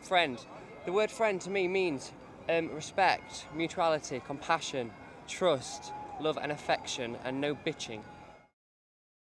friend. The word friend to me means respect, mutuality, compassion, trust, love and affection, and no bitching.